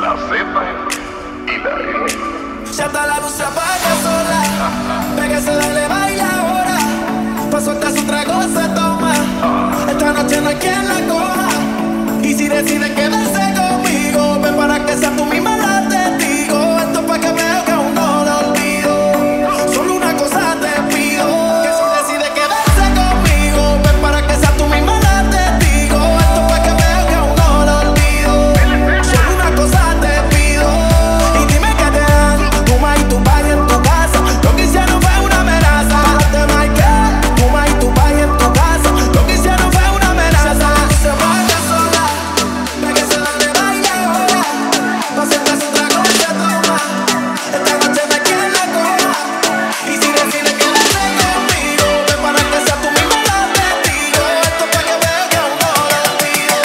La Z y la E. Ya está la luz se apaga sola. Pégase, dale, baila ahora. Pa' soltar su trago se toma. Esta noche no hay quien la coja. Y si decide quedarse conmigo, ven para que sea tú misma la testigo. Esto es pa' que veo que aún no lo olvido. Solo una cosa te pido, que si decide quedarse conmigo, ven para que sea tú misma la testigo. Esto es pa' que veo que aún no lo olvido. Solo una cosa te pido. Y dime que te dan tu ma y tu país en tu casa. Lo que hicieron fue una amenaza. Te marqué, tu ma y tu país en tu casa. Lo que hicieron fue una amenaza. Se vaya sola, ve que se dale, baila ahora. Pa' sentarse un trago se toma. Esta noche no hay quien la coja. Y si decide quedarse conmigo, ven para que sea tú misma la testigo. Esto es pa' que vea que aún no lo olvido.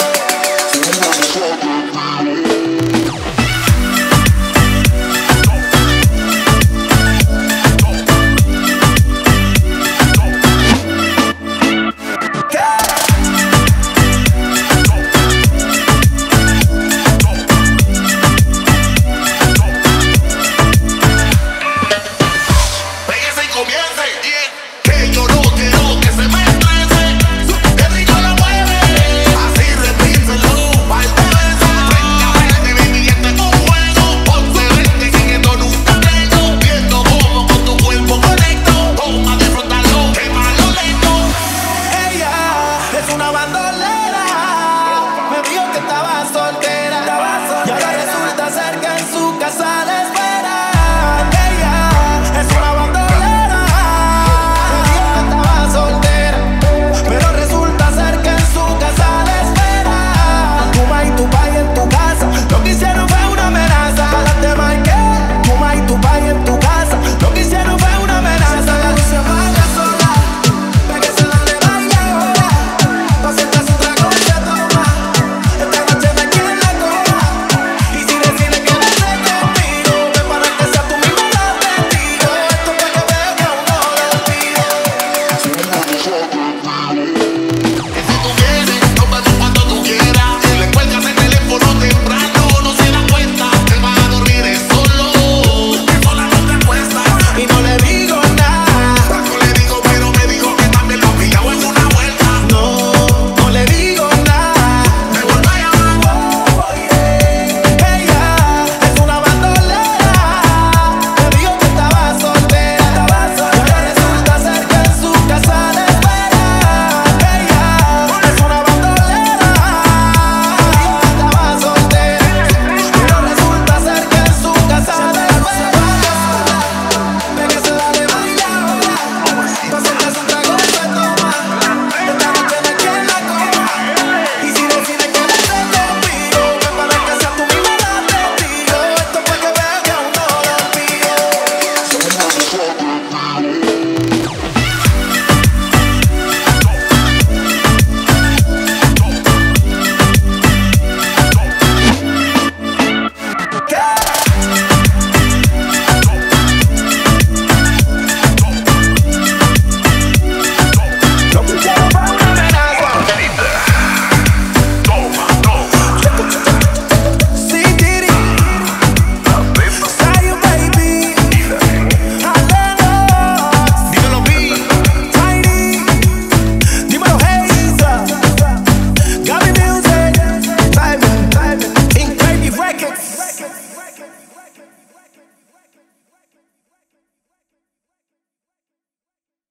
Pégase y comience, que yo no quiero que se me estrese. Que rico lo mueve, así repíselo par de veces. 30 veces, baby, este es tu juego. 11 veces, que en esto nunca tengo. Viendo cómo con tu cuerpo conecto. Toma, disfrútalo, quémalo lento. Ella es una bandola.